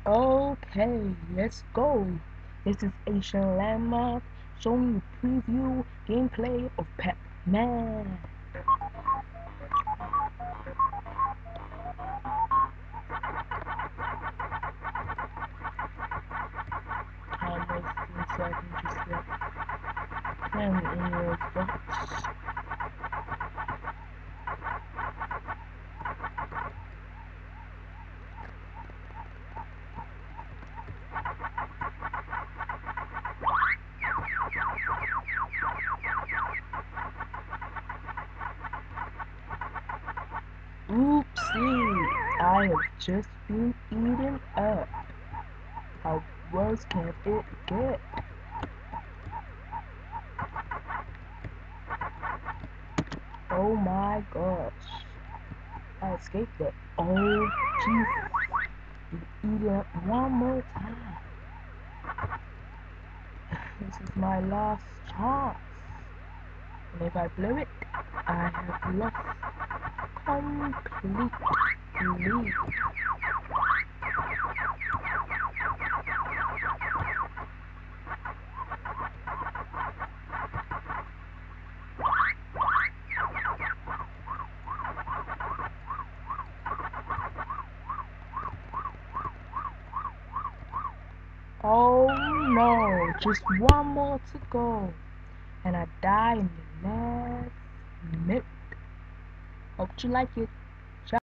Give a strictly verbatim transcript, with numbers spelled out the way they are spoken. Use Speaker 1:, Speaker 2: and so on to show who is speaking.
Speaker 1: Okay, let's go. This is Asian Landmark showing you preview gameplay of PacMan. Time wasting so I can just get ten in your box. Oopsie, I have just been eaten up. How worse can it get? Oh my gosh. I escaped it. Oh jeez. Eat it one more time. This is my last chance. And if I blow it, I have lost completely. Oh no, just one more to go. And I die in the last minute. Hope you like it.